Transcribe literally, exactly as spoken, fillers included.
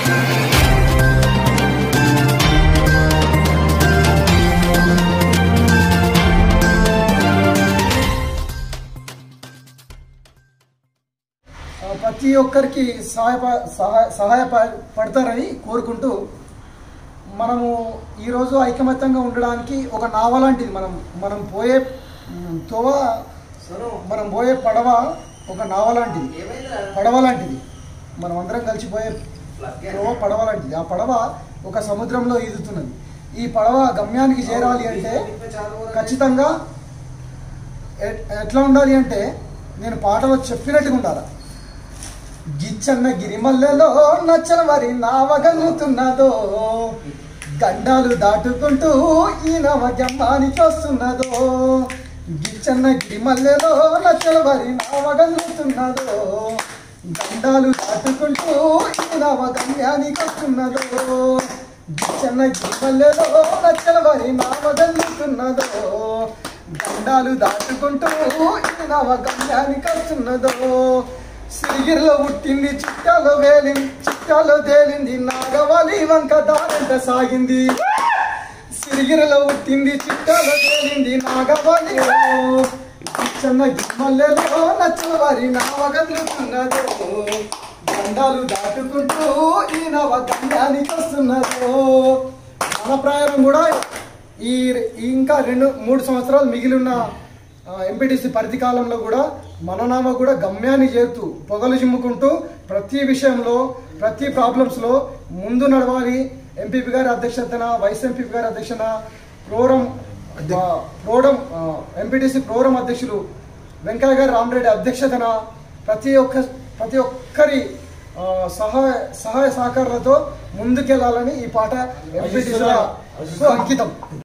ప్రతి ఒక్కరికి సహాయ సహాయపడతారని కోరుకుంటూ మనము ఈరోజు ఐకమత్యంగా ఉండడానికి ఒక నావ లాంటిది. మనం మనం పోయే తోవ మనం పోయే పడవ ఒక నావ లాంటిది, పడవ లాంటిది. మనం అందరం కలిసిపోయే తోవ పడవ లాంటిది. ఆ పడవ ఒక సముద్రంలో ఈదుతున్నది. ఈ పడవ గమ్యానికి చేరాలి అంటే ఖచ్చితంగా ఎట్లా ఉండాలి అంటే నేను పాటలో చెప్పినట్టుగా ఉండాలి. గిచ్చన్న గిరిమల్లెలో నచ్చల వరి నావగలుగుతున్నదో, గండాలు దాటుకుంటూ ఈ నవ గమ్యానికి వస్తున్నదో. గిచ్చన్న గిరిమల్లెలో నచ్చల వరి నావగలుగుతున్నదో, గండాలు దాటుకుంటూ ఈ నవ గమ్యానికి వస్తున్నదో. గిచ్చన్న గిరిమల్లెలో నచ్చల వరి నావగలుగుతున్నదో, గండాలు దాటుకుంటూ ఈ నవ గమ్యానికి వస్తున్నదో. సిరిగిరిలో పుట్టింది చిట్టాలో వేలింది, చిట్టాలో తేలింది నాగవాలి వంక దారంట సాగింది. సిరిగిరిలో పుట్టింది చిట్టాలో తేలింది నాగవాలి, చిన్న గిమ్మల్లెలో నచ్చల వారి నావ కదులుతున్నదో, గండాలు దాటుకుంటూ ఈ నవ గమ్యానికి వస్తున్నదో. మన ప్రయాణం కూడా ఈ ఇంకా రెండు మూడు సంవత్సరాలు మిగిలి ఉన్న ఎంపీటీసీ పరిధి కాలంలో కూడా మన నామ కూడా గమ్యాన్ని చేరుతూ పొగలు చిమ్ముకుంటూ ప్రతి విషయంలో ప్రతి ప్రాబ్లమ్స్లో ముందు నడవాలి. ఎంపీపీ గారి అధ్యక్షతన, వైస్ ఎంపీపీ గారి అధ్యక్షన, ప్రోరం ప్రోడం ఎంపీటీసీ ప్రోరం అధ్యక్షులు వెంకయ్య గారి రామరెడ్డి అధ్యక్షతన ప్రతి ఒక్క ప్రతి ఒక్కరి సహాయ సహాయ సహకారాలతో ముందుకెళ్లాలని ఈ పాట ఎంపీటీసీలో అంకితం.